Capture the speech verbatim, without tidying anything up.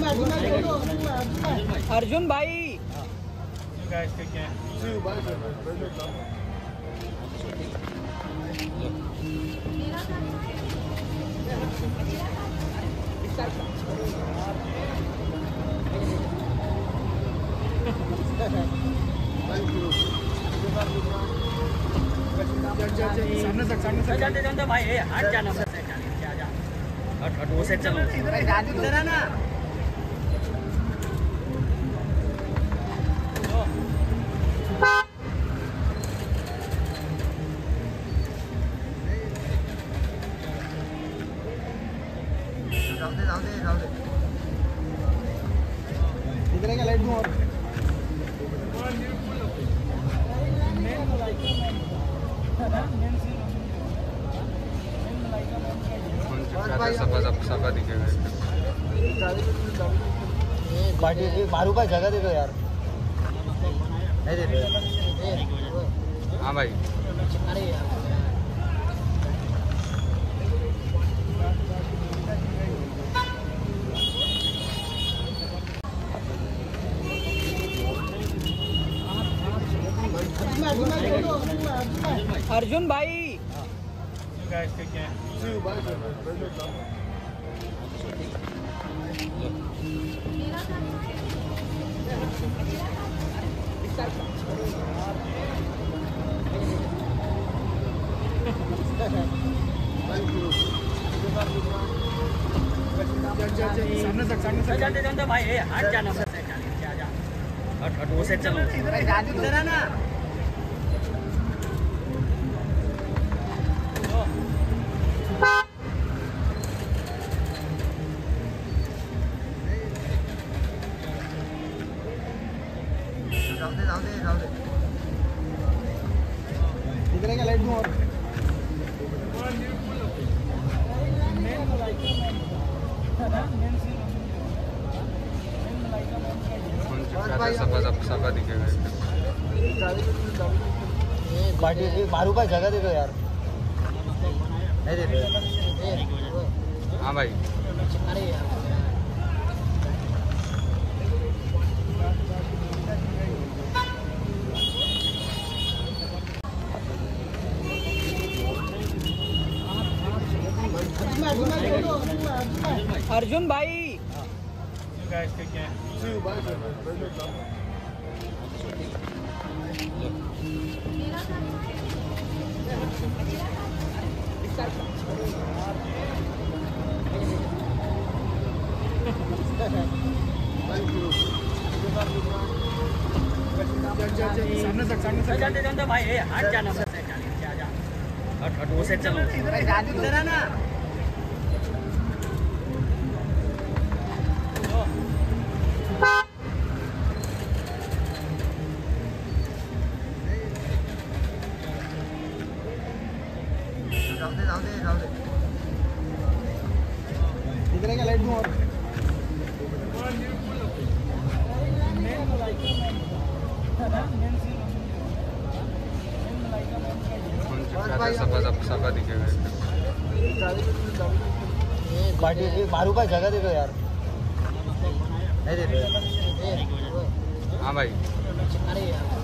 अर्जुन भाई सामने तक सामने तक जानते जानते भाई हट जाना हट हट वो से चलो इधर है ना जाओ दे जाओ दे जाओ दे इधर है क्या लाइट दूं और सफा दिखेगा मारू का जगह दे दो यार नहीं दे दो हाँ भाई अरे यार अर्जुन भाई सामने तक सामने तक जानते जानते भाई हट जाना हट हट वो से चलो इधर है ना जाओ दे जाओ दे जाओ दे इधर है क्या लाइट दूं और सफा सफा दिखेगा मारू का जगह दे दो यार नहीं दे दो हाँ भाई अरे यार अर्जुन भाई सामने तक सामने तक जानते जानते भाई हट जाना हट हट वो से चलो इधर है ना जाओ दे जाओ दे जाओ दे इधर है क्या लाइट दूं और सफा सफा दिखेगा मारू का जगह दे दो यार नहीं दे दो हाँ भाई अरे यार